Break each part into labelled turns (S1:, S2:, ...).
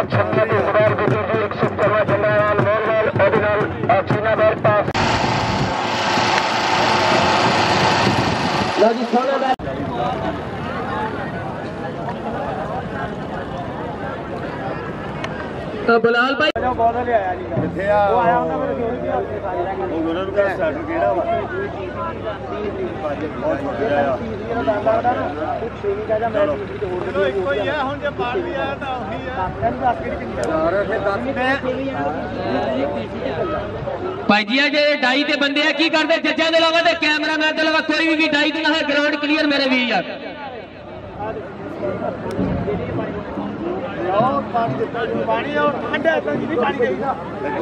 S1: ਬਲਾਲ ਭਾਈ
S2: ਬੋਤਲ ਲਿਆਇਆ ਜੀ ਕਿੱਥੇ ਆ ਉਹ ਆਇਆ ਹੁੰਦਾ ਮੇਰੇ ਜੋੜੀ ਦੀ ਹਲਕੇ ਸਾਰੀ ਰਹਿ ਗਈ ਉਹਨਾਂ ਨੂੰ ਕਿਹਾ ਸਟਾਰਟਰ ਕਿਹੜਾ ਵਾ ਇੱਕੋ ਹੀ ਆ ਹੁਣ ਜੇ ਪਾਰ ਵੀ ਆਇਆ ਤਾਂ ਉਹੀ ਆ
S1: ਭਾਈ ਜੀ ਜੇ ਡਾਈ ਤੇ ਬੰਦੇ ਆ ਕੀ ਕਰਦੇ ਜੱਜਾਂ ਦੇ ਲਵਾ ਤੇ ਕੈਮਰਾਮੈਨ ਦੇ ਲਵਾ ਕੋਈ ਵੀ ਡਾਈ ਤੇ ਨਾ ਹੈ ਗਰਾਊਂਡ ਕਲੀਅਰ ਮੇਰੇ ਵੀਰ ਯਾਰ ਪਾਣੀ ਦਿੱਤਾ ਜੀ ਪਾਣੀ ਔਰ ਠੰਡਾ ਤਾਂ ਜੀ ਪਾਣੀ ਚਾਹੀਦਾ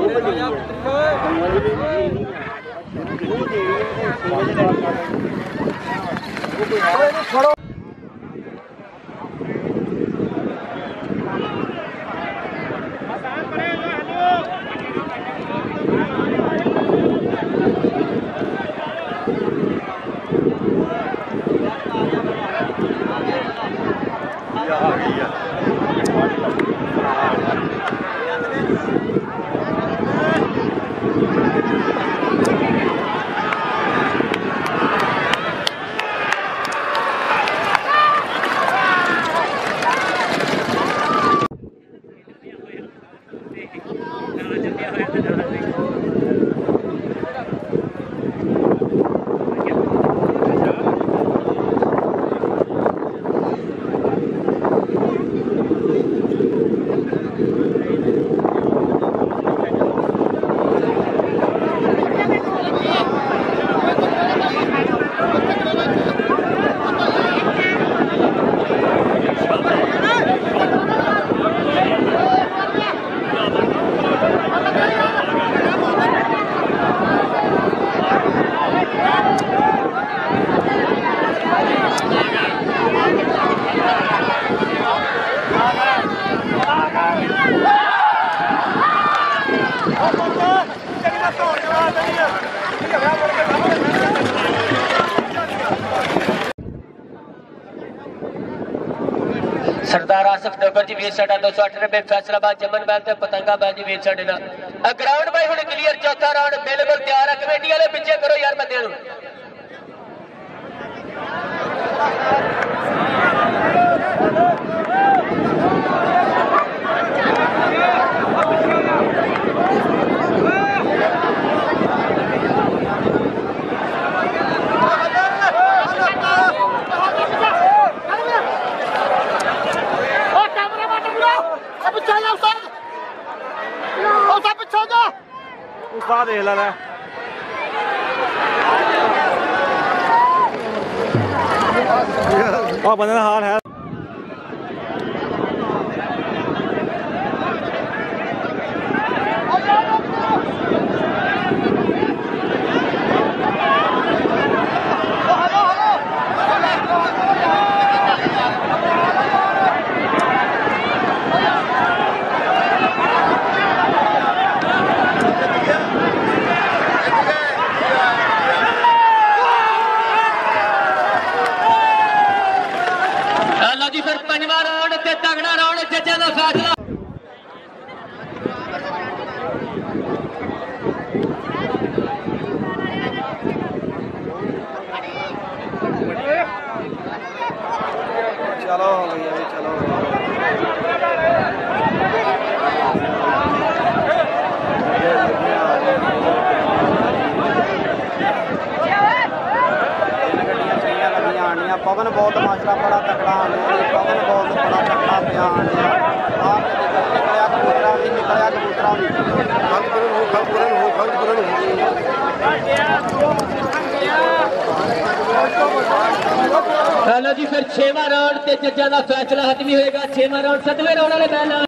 S1: सरदार आसिफ डोगर जी वीर साडा 298 फैसलाबाद जमन बैल ते पतंगा बैल जी वीर साडे नाल ग्राउंड भाई हुण क्लियर चौथा राउंड बिल्कुल तैयार है कमेटी वाले पीछे करो यार बंदे नु
S2: ਉਸਾ ਦੇਖ ਲੈ ਲੈ ਆ ਬੰਦੇ ਦਾ ਹਾਲ ਹੈ
S1: फिर पंजवा राउंड ते तगड़ा राउंड जज्जां दा फैसला
S2: चलो भैया चलो पवन बहुत माजरा बड़ा तगड़ा पवन बहुत बड़ा तगड़ा प्यान निकलिया कबूतरा भी
S1: हेलो जी फिर 6वां राउंड ते जज्जां दा फैसला हतमी होएगा 6वां राउंड 7वें राउंड वाले मैदान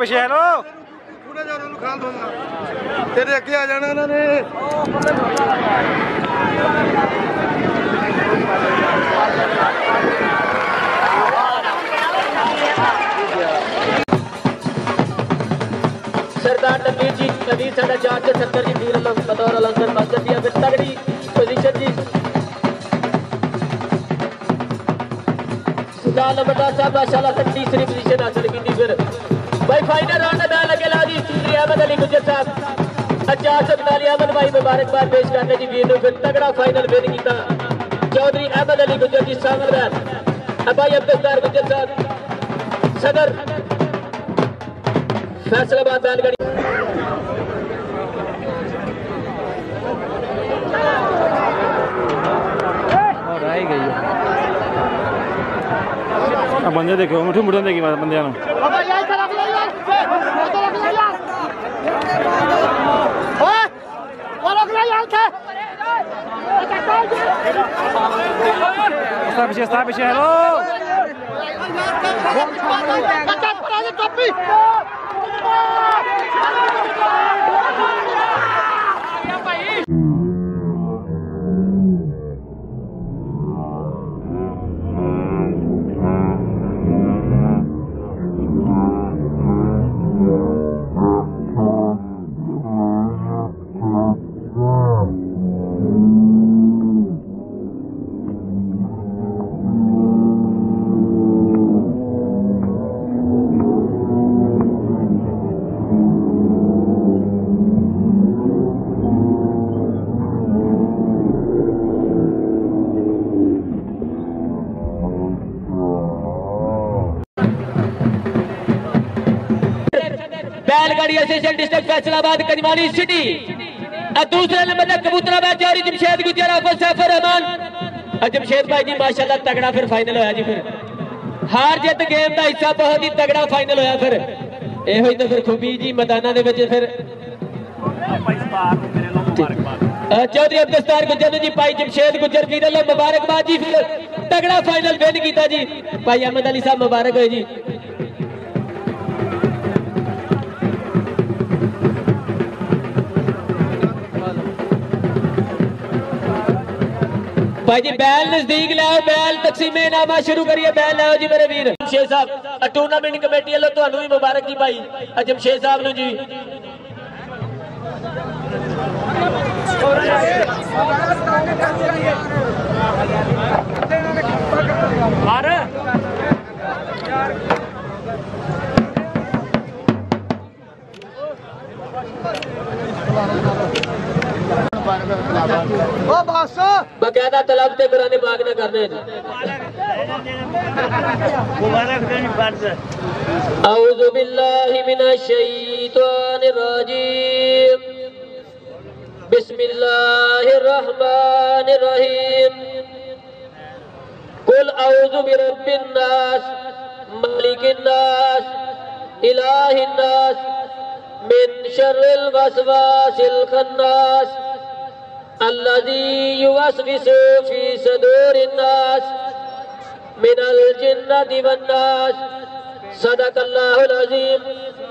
S3: ਪਿੱਛੇ ਹੈਲੋ
S2: ਥੋੜਾ ਜਿਹਾ ਉਹਨੂੰ ਖਾਲ ਦੋ ਤੇਰੇ ਅੱਗੇ ਆ ਜਾਣਾ ਇਹਨਾਂ ਨੇ
S1: सरदार नबीर जी नबीर साढ़ा 470 जी वीर बतौर अलंसर मस्जिद दिया फिर तगड़ी पोजीशन जी सुजान लंबरदार साहब माशाल्लाह तक तीसरी पोजीशन हासिल की फिर भाई फाइनल राउंड में लगे लाजी सूरी अहमद अली गुजर साहब 441 अहमद भाई मुबारकबाद पेश करने जी वीर फिर तगड़ा फाइनल विन किया चौधरी अहमद अली गुजर जी सामल भाई अब्दुल गुजर साहब सदर फैसलाबाद बैलगाड़ी
S3: और आई गई बंदे देखो मुठू मुठन देखी बंदे पिछे हेलो
S1: बैलगाड़ी association district Faisalabad Kajmani city दूसरे नंबर पर कबूतराबाद जारी जमशेद गुजर आफत सैफुर रहमान जमशेद भाई जी माशाल्लाह तगड़ा फिर फाइनल होया जी फिर हार जित गेम का हिस्सा बहुत ही तगड़ा फाइनल होया फिर ਇਹੋ ਹੀ ਤਾਂ ਫਿਰ ਖੂਬੀ ਜੀ ਮੈਦਾਨਾਂ ਦੇ ਵਿੱਚ ਫਿਰ चौधरी अब्दुल गुजर जी भाई जमशेद गुजर वीर लो मुबारकबाद जी फिर तगड़ा फाइनल विन किया जी भाई अहमद अली साहब मुबारक हो जी भाई जी बैल नजदीक लाओ बैल तकसीमे नामा शुरू करिए बैल लाओ जी मेरे वीर जमशेद साहब टूर्नामेंट कमेटी वालों ਤੁਹਾਨੂੰ भी मुबारक जी भाई जमशेद साहब ਨੂੰ जी बकायदा तलब से कराने भाग न करने औज़ु बिल्लाहि मिनश शैतानिर रजीम बिस्मिल्लाहिर रहमानिर रहीम कुल औज़ु बिरब्बिन नास मालिकिन नास इलाहिन नास मिन शर्रिल वसवासिल खन्नास अल्लज़ी युवस्विसु फी सुदूरिन नास मिनल जिन्नति वन नास सदकल्लाहुल अज़ीम।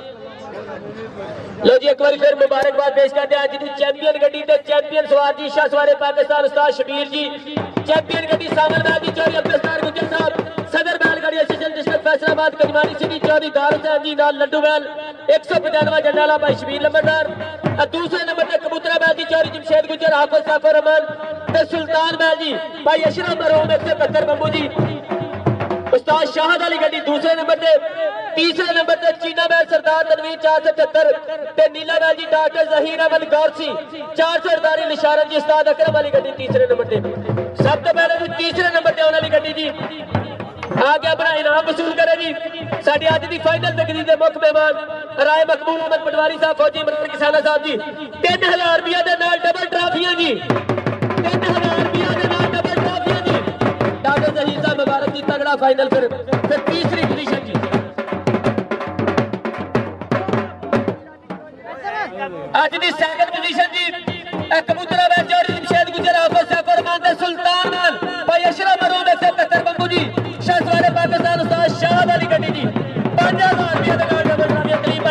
S1: लो जी एक बार फिर मुबारकबाद पेश करते हैं जी चैंपियन गड्डी ते चैंपियन सवार जी शाह सवारे पाकिस्तान उस्ताद शबीर जी चैंपियन गड्डी सामल मैदी चौधरी अब्दुल गुजर साहब सदर बैलगाड़ी association district Faisalabad Kajmani city Chaudhry Dar Hussain जी नाल लड्डू बैल 195 जंडाला भाई शबीर लंबरदार दूसरे नंबर पर कबूतराबाद जी चौधरी जमशेद गुजर हाफिज सैफुर रहमान ते सुल्तान बैल जी भाई अशरफ मरहूम 175 बंबू जी उस्ताद शाहद अली गड्डी दूसरे नंबर पे तीसरे नंबर पे चीना बैल सरदार तनवीर 477 ते नीला बैल जी डॉक्टर जहीर अहमद गौरसी 448 निशारत जी उस्ताद अकरम अली गड्डी तीसरे नंबर पे सब तो पहले तीसरे नंबर पे आने वाली गड्डी जी आगे अपना इनाम वसूल करे जी साडी अज दी फाइनल तकरीर दे मुख मेहमान राय मकबूल अहमद पटवारी साहब फौजी इमरान किसाना साहब जी 3000 रुपया दे नाल डबल ट्रॉफियां जी 3000 रुपया दे नाल डबल ट्रॉफियां जी डॉक्टर जहीर साहब मुबारक जी तगड़ा फाइनल फिर तीसरी पोजीशन जी आज दी सेकंड पोजीशन जी कबूतराबाद चौधरी जमशेद गुजर हाफिज सैफुर रहमान ते सुल्तान भाई अशरफ मरहूम 175 बंबू जी शाह सवारे पाकिस्तान उस्ताद शाहद अली गड्डी जी 5000 रुपया दे नाल डबल ट्रॉफियां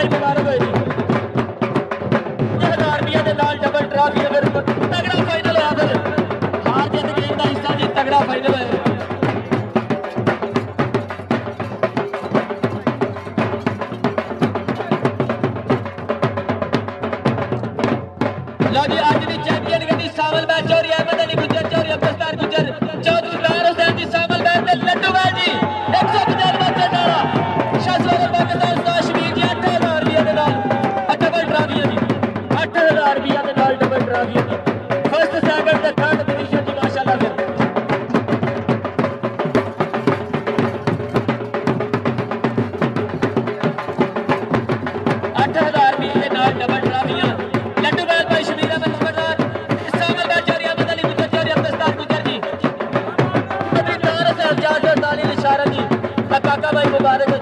S1: तगड़ा फाइनल होया फिर हार जीत गेम का हिस्सा जी तगड़ा फाइनल है लो जी आज की चैंपियन गड्डी सावल बैच चौरी अहमद अली गुजर चौरी अब्दुल गुजर चौधरी बैर हुसैन जी सावल बैच ते लड्डू बैच जी 150 बाते डाला शाहसवार पाकिस्तान उस्ताद शबीर जी 8000 रुपए दे नाल डबल ट्राफियां जी 8000 रुपए दे नाल डबल ट्राफियां जी फर्स्ट सेकंड ते थर्ड पोजीशन जी माशाल्लाह फिर 8000 रुपए दे नाल डबल ट्राफियां लड्डू बैच भाई शबीर अहमद नंबरदार सावल बैच चौरी अहमद अली गुजर चौरी अब्दुल गुजर जी कभी तार से 448 इशारा जी काका भाई मुबारक